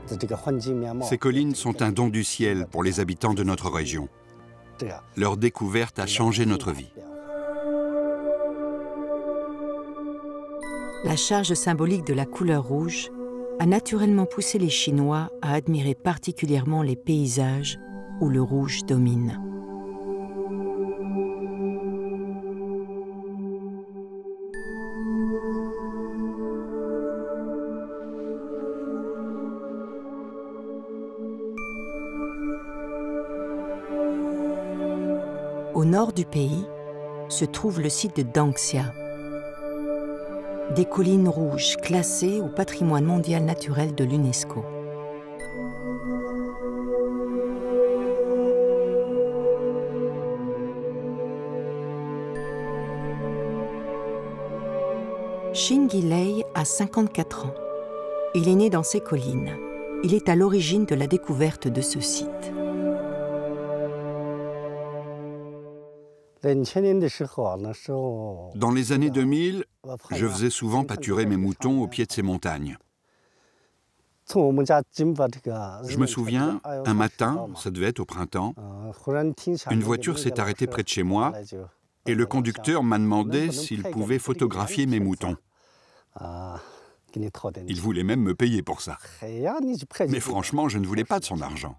Ces collines sont un don du ciel pour les habitants de notre région. Leur découverte a changé notre vie. La charge symbolique de la couleur rouge a naturellement poussé les Chinois à admirer particulièrement les paysages où le rouge domine. Au nord du pays se trouve le site de Dangxia, des collines rouges classées au patrimoine mondial naturel de l'UNESCO. Xin Guilei a 54 ans. Il est né dans ces collines. Il est à l'origine de la découverte de ce site. Dans les années 2000, je faisais souvent pâturer mes moutons au pied de ces montagnes. Je me souviens, un matin, ça devait être au printemps, une voiture s'est arrêtée près de chez moi et le conducteur m'a demandé s'il pouvait photographier mes moutons. Il voulait même me payer pour ça. Mais franchement, je ne voulais pas de son argent.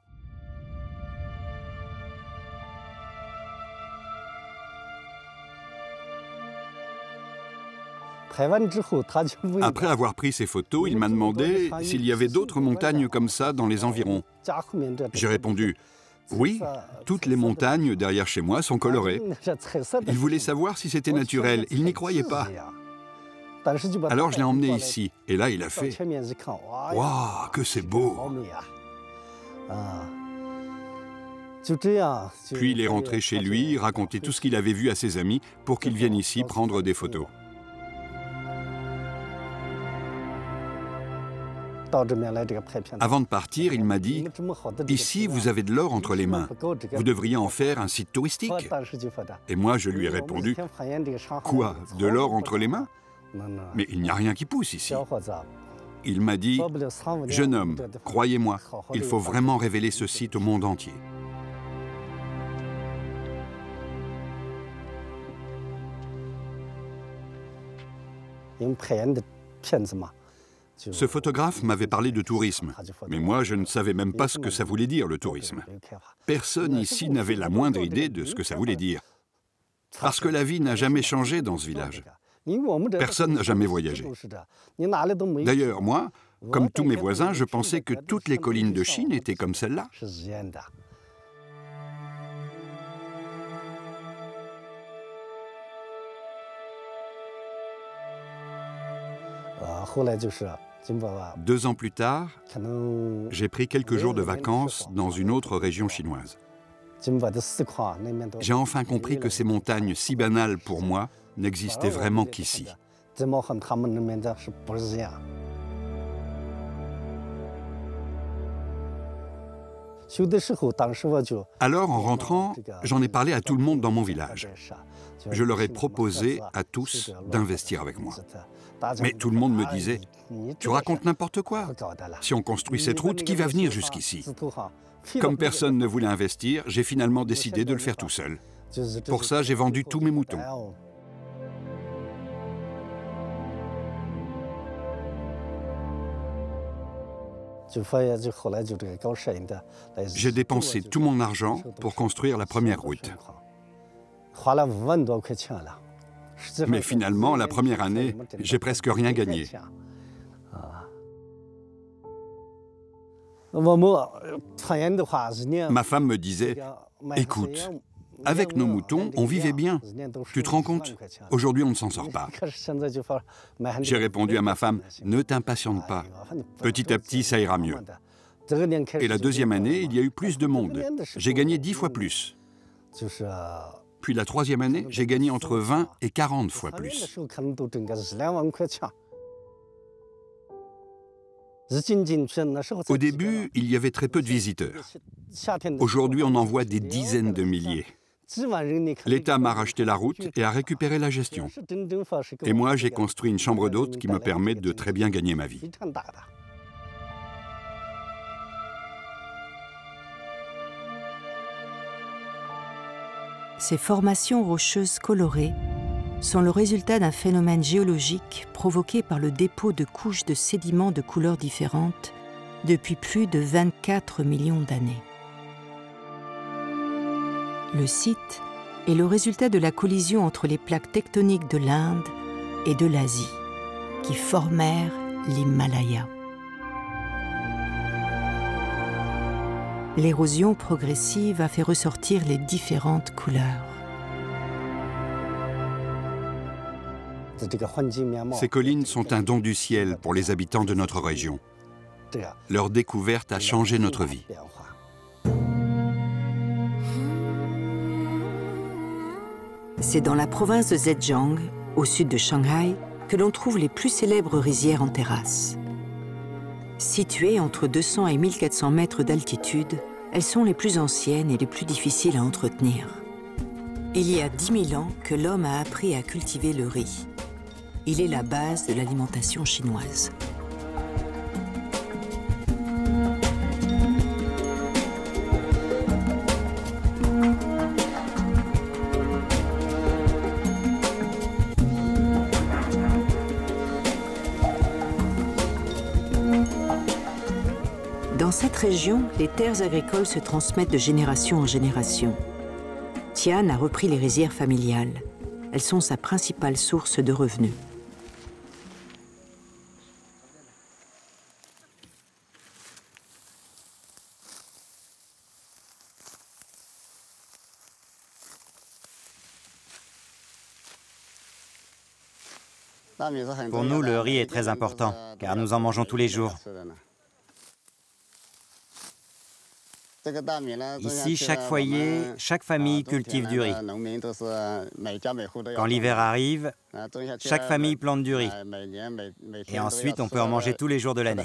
Après avoir pris ces photos, il m'a demandé s'il y avait d'autres montagnes comme ça dans les environs. J'ai répondu « Oui, toutes les montagnes derrière chez moi sont colorées ». Il voulait savoir si c'était naturel, il n'y croyait pas. Alors je l'ai emmené ici, et là il a fait « Waouh, que c'est beau !» Puis il est rentré chez lui, raconter tout ce qu'il avait vu à ses amis pour qu'ils viennent ici prendre des photos. Avant de partir, il m'a dit « Ici, vous avez de l'or entre les mains. Vous devriez en faire un site touristique. » Et moi, je lui ai répondu « Quoi, de l'or entre les mains? Mais il n'y a rien qui pousse ici. » Il m'a dit « Jeune homme, croyez-moi, il faut vraiment révéler ce site au monde entier. » Ce photographe m'avait parlé de tourisme, mais moi je ne savais même pas ce que ça voulait dire le tourisme. Personne ici n'avait la moindre idée de ce que ça voulait dire. Parce que la vie n'a jamais changé dans ce village. Personne n'a jamais voyagé. D'ailleurs, moi, comme tous mes voisins, je pensais que toutes les collines de Chine étaient comme celle-là. Deux ans plus tard, j'ai pris quelques jours de vacances dans une autre région chinoise. J'ai enfin compris que ces montagnes si banales pour moi n'existaient vraiment qu'ici. Alors, en rentrant, j'en ai parlé à tout le monde dans mon village. Je leur ai proposé à tous d'investir avec moi. Mais tout le monde me disait « Tu racontes n'importe quoi. Si on construit cette route, qui va venir jusqu'ici ?» Comme personne ne voulait investir, j'ai finalement décidé de le faire tout seul. Pour ça, j'ai vendu tous mes moutons. J'ai dépensé tout mon argent pour construire la première route. Mais finalement, la première année, j'ai presque rien gagné. Ma femme me disait « Écoute, avec nos moutons, on vivait bien. Tu te rends compte? Aujourd'hui, on ne s'en sort pas. » J'ai répondu à ma femme « Ne t'impatiente pas. Petit à petit, ça ira mieux. » Et la deuxième année, il y a eu plus de monde. J'ai gagné 10 fois plus. Puis la troisième année, j'ai gagné entre 20 et 40 fois plus. Au début, il y avait très peu de visiteurs. Aujourd'hui, on en voit des dizaines de milliers. L'État m'a racheté la route et a récupéré la gestion. Et moi, j'ai construit une chambre d'hôte qui me permet de très bien gagner ma vie. Ces formations rocheuses colorées sont le résultat d'un phénomène géologique provoqué par le dépôt de couches de sédiments de couleurs différentes depuis plus de 24 millions d'années. Le site est le résultat de la collision entre les plaques tectoniques de l'Inde et de l'Asie, qui formèrent l'Himalaya. L'érosion progressive a fait ressortir les différentes couleurs. Ces collines sont un don du ciel pour les habitants de notre région. Leur découverte a changé notre vie. C'est dans la province de Zhejiang, au sud de Shanghai, que l'on trouve les plus célèbres rizières en terrasse. Situées entre 200 et 1400 mètres d'altitude, elles sont les plus anciennes et les plus difficiles à entretenir. Il y a 10 000 ans que l'homme a appris à cultiver le riz. Il est la base de l'alimentation chinoise. Dans cette région, les terres agricoles se transmettent de génération en génération. Tian a repris les rizières familiales. Elles sont sa principale source de revenus. Pour nous, le riz est très important, car nous en mangeons tous les jours. Ici, chaque foyer, chaque famille cultive du riz. Quand l'hiver arrive, chaque famille plante du riz. Et ensuite, on peut en manger tous les jours de l'année.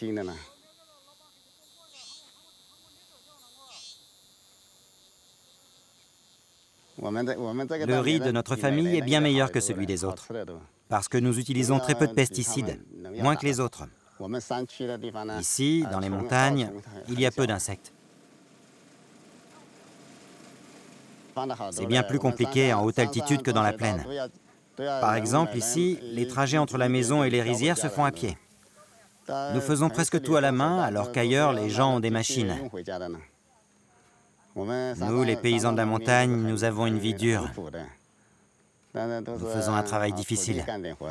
Le riz de notre famille est bien meilleur que celui des autres, parce que nous utilisons très peu de pesticides, moins que les autres. Ici, dans les montagnes, il y a peu d'insectes. C'est bien plus compliqué en haute altitude que dans la plaine. Par exemple, ici, les trajets entre la maison et les rizières se font à pied. Nous faisons presque tout à la main, alors qu'ailleurs, les gens ont des machines. Nous, les paysans de la montagne, nous avons une vie dure. Nous faisons un travail difficile.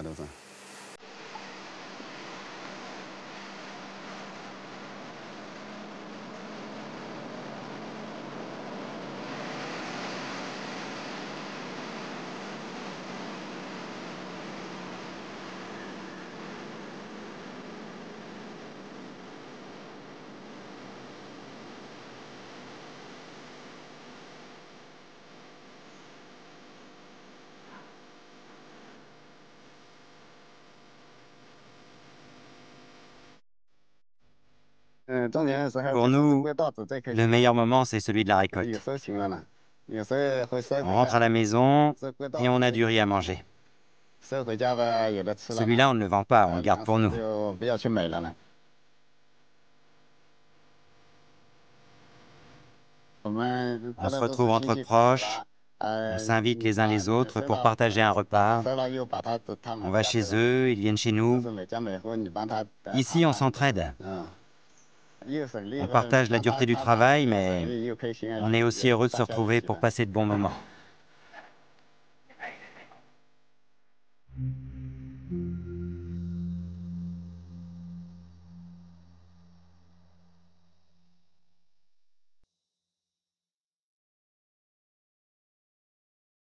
Pour nous, le meilleur moment, c'est celui de la récolte. On rentre à la maison et on a du riz à manger. Celui-là, on ne le vend pas, on le garde pour nous. On se retrouve entre proches, on s'invite les uns les autres pour partager un repas. On va chez eux, ils viennent chez nous. Ici, on s'entraide. On partage la dureté du travail, mais on est aussi heureux de se retrouver pour passer de bons moments.